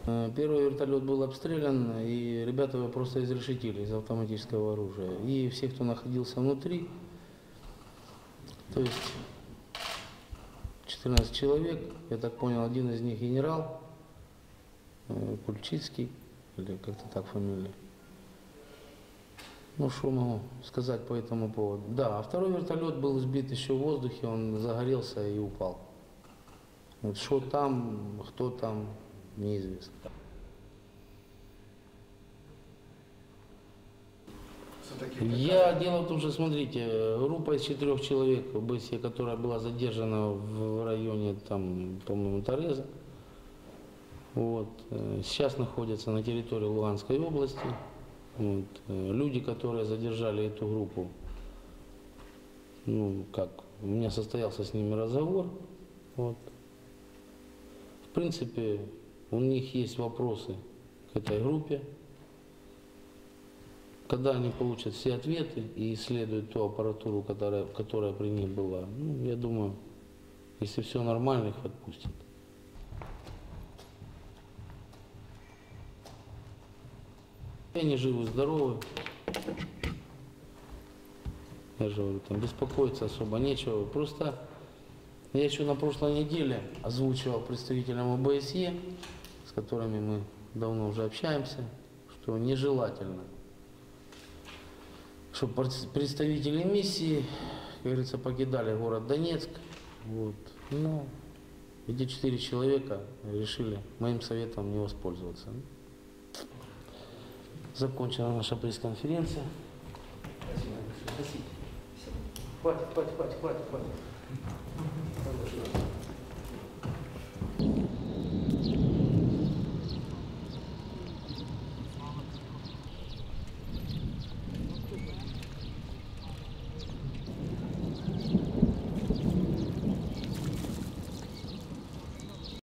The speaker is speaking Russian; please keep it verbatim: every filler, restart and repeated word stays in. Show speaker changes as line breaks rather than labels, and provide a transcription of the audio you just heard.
Первый вертолет был обстрелян, и ребята его просто изрешетили из автоматического оружия. И все, кто находился внутри, то есть четырнадцать человек, я так понял, один из них генерал, Кульчицкий, или как-то так фамилия. Ну, что могу сказать по этому поводу? Да, а второй вертолет был сбит еще в воздухе, он загорелся и упал. Вот что там, кто там, неизвестно. Я дело в том, что, смотрите, группа из четырех человек в БСЕ, которая была задержана в районе, там, по-моему, Тореза, вот, сейчас находятся на территории Луганской области. Вот, люди, которые задержали эту группу, ну, как, у меня состоялся с ними разговор, вот. В принципе, у них есть вопросы к этой группе. Когда они получат все ответы и исследуют ту аппаратуру, которая, которая при них была, ну, я думаю, если все нормально, их отпустят. Они живы, здоровы. Я же говорю, там беспокоиться особо нечего. Просто я еще на прошлой неделе озвучивал представителям ОБСЕ, с которыми мы давно уже общаемся, что нежелательно, чтобы представители миссии, как говорится, покидали город Донецк. Вот. Но эти четыре человека решили моим советом не воспользоваться. Закончена наша пресс-конференция. Спасибо. Спасибо. Хватит, хватит, хватит, хватит, хватит.